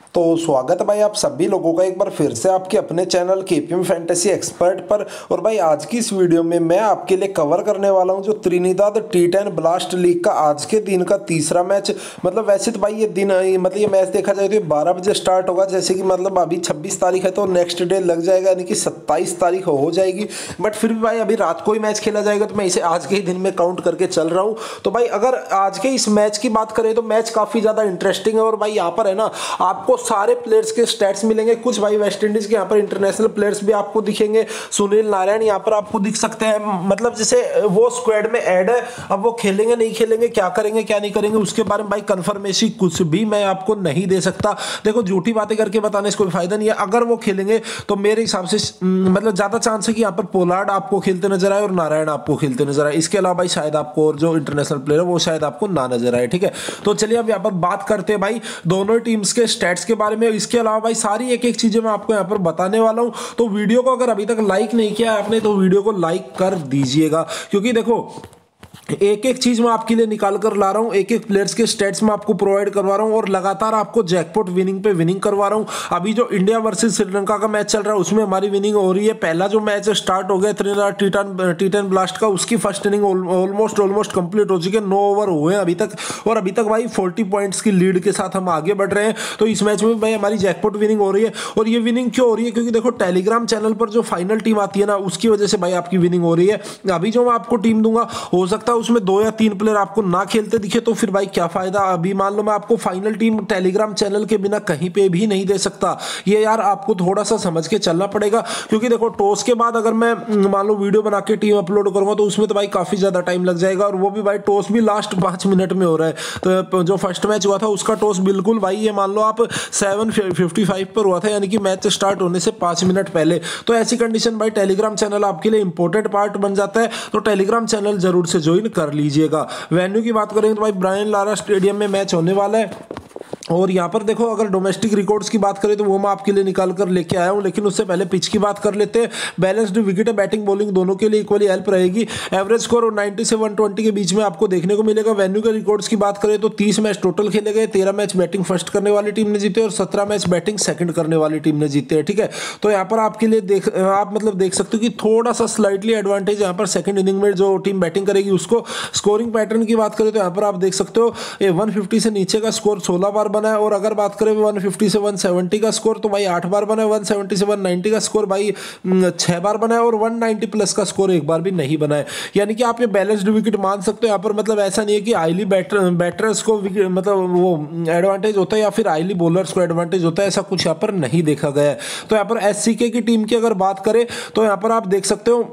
तो स्वागत है भाई आप सभी लोगों का एक बार फिर से आपके अपने चैनल केपीएम फैंटेसी एक्सपर्ट पर। और भाई आज की इस वीडियो में मैं आपके लिए कवर करने वाला हूं जो त्रिनिदाद T10 ब्लास्ट लीग का आज के दिन का तीसरा मैच। मतलब वैसे तो भाई ये दिन मतलब ये मैच देखा जाए तो ये 12 बजे स्टार्ट होगा, जैसे कि मतलब अभी 26 तारीख है तो नेक्स्ट डे लग जाएगा, यानी कि 27 तारीख हो जाएगी। बट फिर भी भाई अभी रात को ही मैच खेला जाएगा तो मैं इसे आज के ही दिन में काउंट करके चल रहा हूँ। तो भाई अगर आज के इस मैच की बात करें तो मैच काफ़ी ज़्यादा इंटरेस्टिंग है। और भाई यहाँ पर है ना आपको सारे प्लेयर्स के स्टैट्स मिलेंगे। कुछ भाई वेस्ट इंडीज के यहाँ पर इंटरनेशनल प्लेयर्स भी आपको दिखेंगे। सुनील नारायण यहाँ पर आपको दिख सकते हैं, मतलब जैसे वो स्क्वाड में ऐड है। अब वो खेलेंगे नहीं खेलेंगे, क्या करेंगे क्या नहीं करेंगे, उसके बारे में भाई कंफर्मेशन कुछ भी मैं आपको नहीं दे सकता। देखो झूठी बातें करके बताने से कोई फायदा नहीं है। अगर वो खेलेंगे तो मेरे हिसाब से मतलब ज्यादा चांस है कि यहाँ पर पोलार्ड आपको खेलते नजर आए और नारायण आपको खेलते नजर आए। इसके अलावा भाई शायद आपको और जो इंटरनेशनल प्लेयर है वो शायद आपको ना नजर आए। ठीक है, तो चलिए अब यहाँ पर बात करते हैं भाई दोनों टीम्स के स्टैट्स के बारे में। इसके अलावा भाई सारी एक एक चीजें मैं आपको यहाँ पर बताने वाला हूं। तो वीडियो को अगर अभी तक लाइक नहीं किया आपने तो वीडियो को लाइक कर दीजिएगा, क्योंकि देखो एक एक चीज मैं आपके लिए निकाल कर ला रहा हूं, एक एक प्लेयर्स के स्टेट्स में आपको प्रोवाइड करवा रहा हूं और लगातार आपको जैकपॉट विनिंग पे विनिंग करवा रहा हूं। अभी जो इंडिया वर्सेस श्रीलंका का मैच चल रहा है उसमें हमारी विनिंग हो रही है। पहला जो मैच स्टार्ट हो गया त्रिनिदाद T10 ब्लास्ट का, उसकी फर्स्ट इनिंग ऑलमोस्ट कंप्लीट हो चुकी है। 9 ओवर हुए हैं अभी तक और अभी तक भाई 40 पॉइंट्स की लीड के साथ हम आगे बढ़ रहे हैं। तो इस मैच में भाई हमारी जैकपॉट विनिंग हो रही है। और ये विनिंग क्यों हो रही है, क्योंकि देखो टेलीग्राम चैनल पर जो फाइनल टीम आती है ना उसकी वजह से भाई आपकी विनिंग हो रही है। अभी जो मैं आपको टीम दूंगा हो सकता है उसमें 2 या 3 प्लेयर आपको ना खेलते दिखे, तो फिर भाई क्या फायदा। अभी मान लो मैं आपको फाइनल टीम टेलीग्राम चैनल के बिना कहीं पे भी नहीं दे सकता। ये यार आपको थोड़ा सा समझ के चलना पड़ेगा, क्योंकि देखो टॉस के बाद अगर मैं मान लो वीडियो बना के टीम अपलोड करूंगा तो उसमें तो भाई काफी ज्यादा टाइम लग जाएगा। और वो भी भाई टॉस भी लास्ट 5 मिनट में हो रहा है। तो जो फर्स्ट मैच हुआ था उसका टॉस बिल्कुल भाई ये मान लो आप 7:55 पर हुआ था, यानी कि मैच स्टार्ट होने से 5 मिनट पहले। तो ऐसी कंडीशन भाई टेलीग्राम चैनल आपके लिए इंपॉर्टेंट पार्ट बन जाता है। तो टेलीग्राम चैनल जरूर से ज्वाइन कर लीजिएगा। वेन्यू की बात करेंगे तो भाई ब्रायन लारा स्टेडियम में मैच होने वाला है। और यहाँ पर देखो अगर डोमेस्टिक रिकॉर्ड्स की बात करें तो वो मैं आपके लिए निकाल कर लेके आया हूँ, लेकिन उससे पहले पिच की बात कर लेते हैं। बैलेंस्ड विकेट है, बैटिंग बॉलिंग दोनों के लिए इक्वली हेल्प रहेगी। एवरेज स्कोर 90 से 120 के बीच में आपको देखने को मिलेगा। वेन्यू के रिकॉर्ड्स की बात करें तो 30 मैच टोटल खेले गए, 13 मैच बैटिंग फर्स्ट करने वाली टीम ने जीते और 17 मैच बैटिंग सेकंड करने वाली टीम ने जीते हैं। ठीक है, तो यहाँ पर आपके लिए आप मतलब देख सकते हो कि थोड़ा सा स्लाइटली एडवांटेज यहाँ पर सेकंड इनिंग में जो टीम बैटिंग करेगी उसको। स्कोरिंग पैटर्न की बात करें तो यहाँ पर आप देख सकते हो 150 से नीचे का स्कोर 16 बार बना है। और अगर बात करें 150 से 170 का स्कोर तो भाई 8 बार बना है। 170 से 190 का स्कोर भाई 6 बार बना है और 190 प्लस का स्कोर एक बार भी नहीं बना है। यानी कि आप ये बैलेंस्ड विकेट मान सकते हो। यहाँ पर मतलब ऐसा नहीं है कि हाईली बैटर्स को मतलब वो एडवांटेज होता है या फिर हाईली बॉलर्स को एडवांटेज होता है, ऐसा कुछ यहाँ पर नहीं देखा गया है। तो यहाँ पर SCK की टीम की अगर बात करें तो यहाँ पर आप देख सकते हो,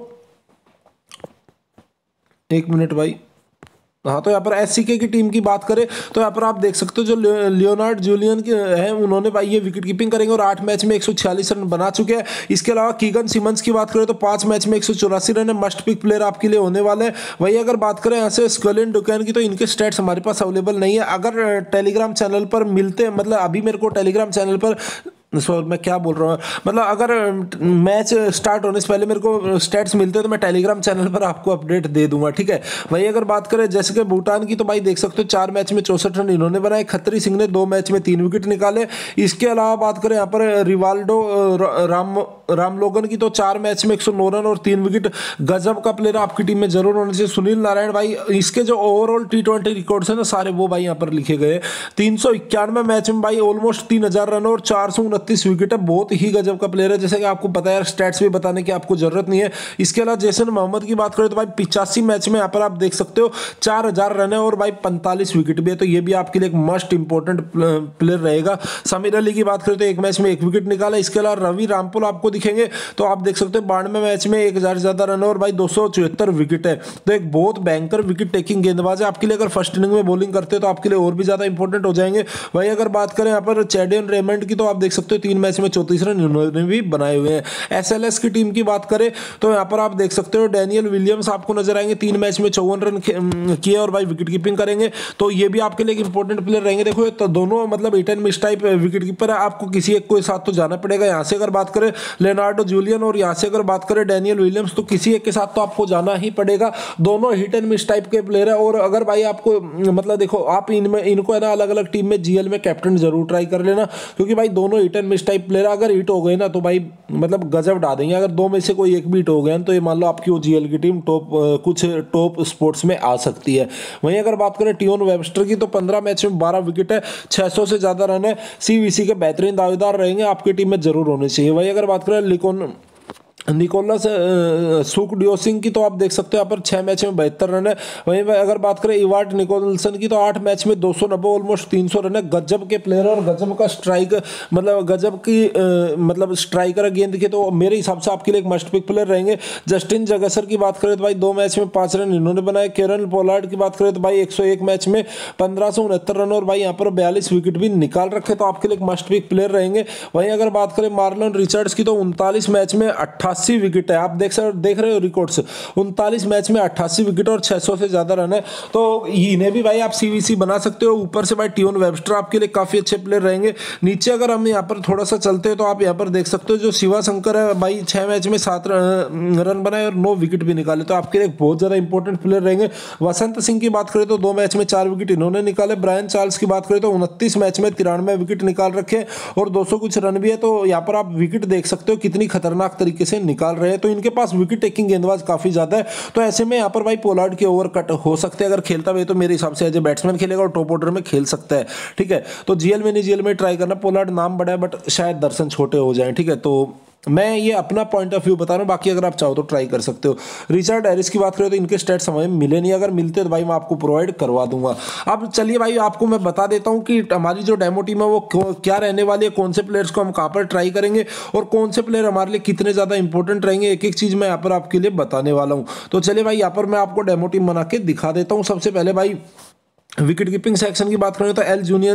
एक मिनट भाई, हाँ, तो यहाँ पर SCK की टीम की बात करें तो यहाँ पर आप देख सकते हो जो लियोनार्ड जूलियन के हैं उन्होंने भाई ये विकेट कीपिंग करेंगे और 8 मैच में 146 रन बना चुके हैं। इसके अलावा कीगन सिमंस की बात करें तो 5 मैच में 184 रन है, मस्ट पिक प्लेयर आपके लिए होने वाले हैं। वही अगर बात करें यहाँ से स्कलिन डुकैन की तो इनके स्टैट्स हमारे पास अवेलेबल नहीं है। अगर टेलीग्राम चैनल पर मिलते हैं, मतलब अभी मेरे को टेलीग्राम चैनल पर मैं क्या बोल रहा हूँ, मतलब अगर मैच स्टार्ट होने से पहले मेरे को स्टैट्स मिलते हैं तो मैं टेलीग्राम चैनल पर आपको अपडेट दे दूंगा। ठीक है, वही अगर बात करें जैसे कि भूटान की तो भाई देख सकते हो 4 मैच में 64 रन इन्होंने बनाए। खत्री सिंह ने 2 मैच में 3 विकेट निकाले। इसके अलावा बात करें यहाँ पर रिवाल्डो रामलोगन की तो 4 मैच में 109 रन और 3 विकेट। गजब का प्लेयर आपकी टीम में जरूर होना चाहिए। सुनील नारायण भाई, इसके जो ओवरऑल T20 रिकॉर्ड्स है ना सारे वो भाई यहाँ पर लिखे गए। 391 मैच में भाई ऑलमोस्ट 3000 रन और 429 विकेट है। बहुत ही गजब का प्लेयर है, जैसे कि आपको पता है, स्टैट्स भी बताने की आपको जरूरत नहीं है। इसके अलावा जैसन मोहम्मद की बात करें तो भाई 85 मैच में यहाँ पर आप देख सकते हो 4000 रन है और भाई 45 विकेट भी है। तो ये भी आपके लिए एक मस्ट इंपॉर्टेंट प्लेयर रहेगा। समीर अली की बात करें तो 1 मैच में 1 विकेट निकाला। इसके अलावा रवि रामपुल आपको दिखेंगे तो आप देख सकते हो 92 मैच में 1000 ज्यादा रन और भाई 274 विकेट है। तो एक बहुत भयंकर विकेट टेकिंग गेंदबाज है आपके लिए। अगर फर्स्ट इनिंग में बॉलिंग करते हो तो आपके लिए और भी ज्यादा इंपॉर्टेंट हो जाएंगे। वही अगर बात करें यहाँ पर चैडियन रेमंड की तो आप देख सकते सकते हो 3 मैच में 34 रन इन्होंने भी बनाए हुए हैं। एसएलएस की टीम की बात करें तो यहाँ पर आप देख सकते हो डैनियल विलियम्स आपको नजर आएंगे, 3 मैच में 54 रन किए और भाई विकेट कीपिंग करेंगे, तो ये भी आपके लिए एक इंपॉर्टेंट प्लेयर रहेंगे। देखो तो दोनों मतलब hit and miss type wicket keeper है, आपको किसी एक के साथ तो जाना पड़ेगा। यहाँ से अगर बात करें लेनार्डो जूलियन और यहाँ से अगर बात करें डैनियल विलियम्स, तो किसी एक के साथ तो आपको जाना ही पड़ेगा। दोनों हिट एंड मिस टाइप के प्लेयर है। और अगर भाई आपको मतलब देखो आप इनमें इनको है ना अलग अलग टीम में जीएल में कैप्टन जरूर ट्राई कर लेना, क्योंकि भाई दोनों hit and miss type player अगर हिट हो गए ना तो भाई मतलब गजब डा देंगे। अगर दो में से कोई एक भी हिट हो गया तो ये मान लो आपकी वो जीएल की टीम कुछ टॉप स्पोर्ट्स में आ सकती है। वहीं अगर बात करें टियोन वेबस्टर की तो 15 मैच में 12 विकेट है, 600 से ज्यादा रन है, सीवीसी के बेहतरीन दावेदार रहेंगे, आपकी टीम में जरूर होने चाहिए। वहीं अगर बात करें निकोलस सुकडियोसिंग की तो आप देख सकते हो यहाँ पर 6 मैच में 72 रन है। वहीं अगर बात करें इवार्ट निकोलसन की तो 8 मैच में 290 ऑलमोस्ट 300 रन है। गजब के प्लेयर और गजब का स्ट्राइक मतलब गजब की मतलब स्ट्राइकर गेंद के, तो मेरे हिसाब से आपके लिए एक मस्ट पिक प्लेयर रहेंगे। जस्टिन जगसर की बात करें तो भाई 2 मैच में 5 रन इन्होंने बनाए। केरन पोलार्ड की बात करें तो भाई 101 मैच में 1569 रन और भाई यहाँ पर 42 विकेट भी निकाल रखे, तो आपके लिए एक मस्ट पिक प्लेयर रहेंगे। वहीं अगर बात करें मार्लन रिचर्ड्स की तो 39 मैच में 88 विकेट है, आप देख रहे हो रिकॉर्ड्स, 39 मैच में 88 विकेट और 600 से ज्यादा रन है, तो इन्हें भी भाई आप सीवीसी बना सकते हो। ऊपर से भाई टियोन वेबस्टर आपके लिए काफी अच्छे प्लेयर रहेंगे। नीचे अगर हम यहाँ पर थोड़ा सा चलते हैं तो आप यहाँ पर देख सकते हो जो शिवा शंकर है भाई 6 मैच में 7 रन बनाए और 9 विकेट भी निकाले, तो आपके लिए बहुत ज्यादा इंपॉर्टेंट प्लेयर रहेंगे। वसंत सिंह की बात करें तो 2 मैच में 4 विकेट इन्होंने निकाले। ब्रायन चार्ल्स की बात करें तो 29 मैच में 93 विकेट निकाल रखे और 200 कुछ रन भी है, तो यहाँ पर आप विकेट देख सकते हो कितनी खतरनाक तरीके से निकाल रहे हैं, तो इनके पास विकेट टेकिंग गेंदबाज काफी ज्यादा है। तो ऐसे में यहाँ पर भाई पोलार्ड के ओवर कट हो सकते हैं, अगर खेलता भी तो मेरे हिसाब से एज ए बैट्समैन खेलेगा और टॉप ऑर्डर में खेल सकता है, ठीक है। तो जीएल में नहीं जीएल में ट्राई करना, पोलार्ड नाम बड़ा है बट शायद दर्शन छोटे हो जाए, ठीक है। तो मैं ये अपना पॉइंट ऑफ व्यू बता रहा हूँ, बाकी अगर आप चाहो तो ट्राई कर सकते हो। रिचर्ड हैरिस की बात करें तो इनके स्टेट्स हमें मिले नहीं, अगर मिलते तो भाई मैं आपको प्रोवाइड करवा दूंगा। अब चलिए भाई आपको मैं बता देता हूँ कि हमारी जो डेमो टीम है वो क्या रहने वाली है, कौन से प्लेयर्स को हम कहाँ पर ट्राई करेंगे और कौन से प्लेयर हमारे लिए कितने ज्यादा इंपॉर्टेंट रहेंगे, एक एक चीज मैं यहाँ पर आपके लिए बताने वाला हूँ। तो चलिए भाई यहाँ पर मैं आपको डेमो टीम बना के दिखा देता हूँ। सबसे पहले भाई विकेट कीपिंग सेक्शन की बात करें तो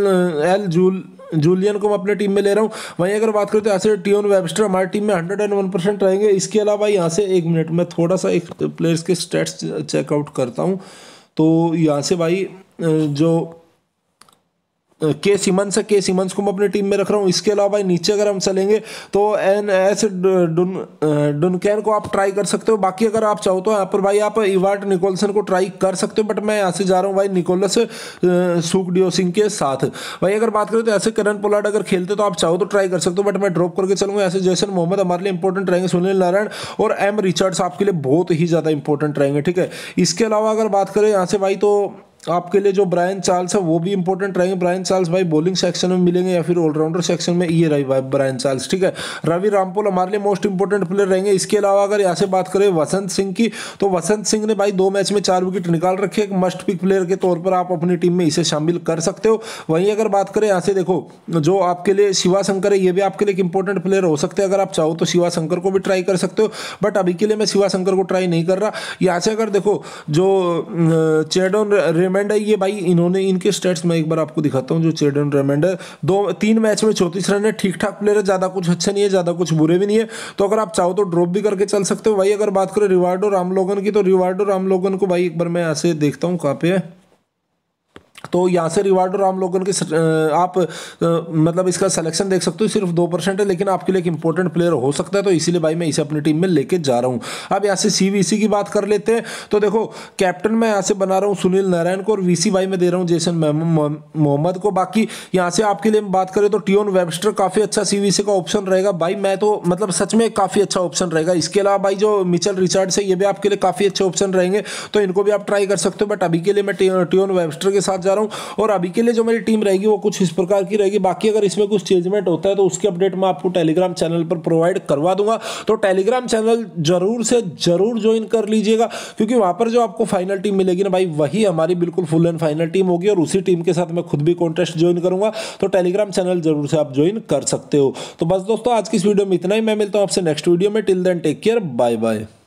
जूलियन को मैं अपने टीम में ले रहा हूं। वहीं अगर बात करें तो ऐसे टियोन वेबस्टर हमारी टीम में 101% रहेंगे। इसके अलावा यहाँ से 1 मिनट में थोड़ा सा एक प्लेयर्स के स्टैट्स चेकआउट करता हूं, तो यहाँ से भाई जो के सिमंस को मैं अपनी टीम में रख रहा हूँ। इसके अलावा भाई नीचे अगर हम चलेंगे तो एन.एस. डुनकैन को आप ट्राई कर सकते हो। बाकी अगर आप चाहो तो यहाँ पर भाई आप इवार्ट निकोलसन को ट्राई कर सकते हो, बट मैं यहाँ से जा रहा हूँ भाई निकोलस सुकडियोसिंग के साथ। भाई अगर बात करें तो ऐसे करन पोलार्ड अगर खेलते तो आप चाहो तो ट्राई कर सकते हो, बट मैं ड्रॉप करके चलूंगा। ऐसे जैसन मोहम्मद हमारे लिए इंपॉर्टेंट रहेंगे, सुनील नारायण और एम रिचर्ड्स आपके लिए बहुत ही ज्यादा इंपॉर्टेंट रहेंगे, ठीक है। इसके अलावा अगर बात करें यहाँ से भाई तो आपके लिए जो ब्रायन चार्ल्स है वो भी इंपॉर्टेंट रहेंगे। ब्रायन चार्ल्स भाई बॉलिंग सेक्शन में मिलेंगे या फिर ऑलराउंडर सेक्शन में, ये रही भाई ब्रायन चार्ल्स, ठीक है। रवि रामपोल हमारे लिए मोस्ट इंपॉर्टेंट प्लेयर रहेंगे। इसके अलावा अगर यहाँ से बात करें वसंत सिंह की तो वसंत सिंह ने भाई 2 मैच में 4 विकेट निकाल रखे, एक मस्ट पिक प्लेयर के तौर पर आप अपनी टीम में इसे शामिल कर सकते हो। वहीं अगर बात करें यहाँ से देखो जो आपके लिए शिवा शंकर है, ये भी आपके लिए एक इंपॉर्टेंट प्लेयर हो सकते हैं। अगर आप चाहो तो शिवा शंकर को भी ट्राई कर सकते हो, बट अभी के लिए मैं शिवा शंकर को ट्राई नहीं कर रहा। यहाँ से अगर देखो जो चेडन रेमंड है, ये भाई इन्होंने इनके स्टेट्स में एक बार आपको दिखाता हूं। जो चेडन रेमंड है 3 मैच में 34 रन है, ठीक ठाक प्लेयर है, ज्यादा कुछ अच्छे नहीं है, ज्यादा कुछ बुरे भी नहीं है, तो अगर आप चाहो तो ड्रॉप भी करके चल सकते हो। भाई अगर बात करें रिवार्डो रामलोगन की तो रिवार्डो रामलोगन को भाई एक बार मैं ऐसे देखता हूँ कहाँ पे है, तो यहाँ से रिवार्डो रामलोगन के आप मतलब इसका सिलेक्शन देख सकते हो, सिर्फ 2% है, लेकिन आपके लिए एक इंपॉर्टेंट प्लेयर हो सकता है, तो इसीलिए भाई मैं इसे अपनी टीम में लेके जा रहा हूँ। अब यहाँ से सीवीसी की बात कर लेते हैं, तो देखो कैप्टन मैं यहाँ से बना रहा हूँ सुनील नारायण को और वीसी भाई मैं दे रहा हूँ जेसन मोहम्मद को। बाकी यहाँ से आपके लिए बात करें तो टियोन वेबस्टर काफी अच्छा सीवीसी का ऑप्शन रहेगा भाई, मैं तो मतलब सच में काफी अच्छा ऑप्शन रहेगा। इसके अलावा भाई जो मिचेल रिचर्ड्स है, ये भी आपके लिए काफी अच्छे ऑप्शन रहेंगे, तो इनको भी आप ट्राई कर सकते हो, बट अभी के लिए मैं टियोन वेबस्टर के साथ जा रहा हूं। और अभी के लिए जो मेरी टीम रहेगी वो कुछ इस प्रकार की रहेगी। बाकी अगर इसमें कुछ चेंजमेंट होता है तो उसकी अपडेट मैं आपको टेलीग्राम चैनल पर प्रोवाइड करवा दूंगा, तो टेलीग्राम चैनल जरूर से जरूर ज्वाइन कर लीजिएगा, क्योंकि वहां पर जो आपको फाइनल टीम मिलेगी ना भाई, वही हमारी बिल्कुल फुल एंड फाइनल टीम होगी और उसी टीम के साथ मैं खुद भी कॉन्टेस्ट ज्वाइन करूंगा, तो टेलीग्राम चैनल जरूर से आप ज्वाइन कर सकते हो। तो बस दोस्तों आज की इस वीडियो में इतना ही, मैं मिलता हूं आपसे नेक्स्ट वीडियो में। Till then take care, bye bye.